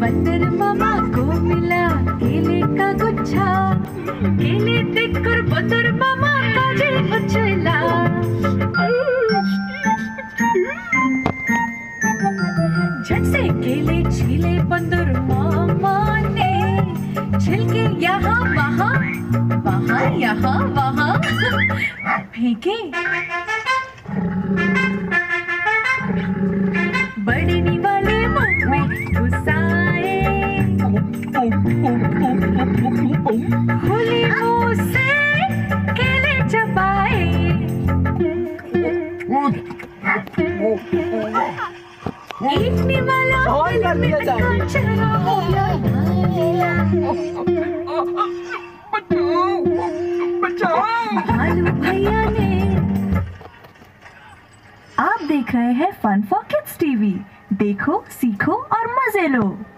बंदर मामा को मिला केले का गुच्छा, केले देखकर बंदर मामा का जी उछला। झट से केले छीले बंदर मामा ने, छिलके यहाँ वहाँ वहाँ यहाँ वहाँ फेंके। बड़नी वाले मुंह में घुसाए, खुली मुंह से केले चबाए। ईटने वाला भालू भैया ने। आप देख रहे हैं फन फॉर किड्स टीवी। देखो, सीखो और मजे लो।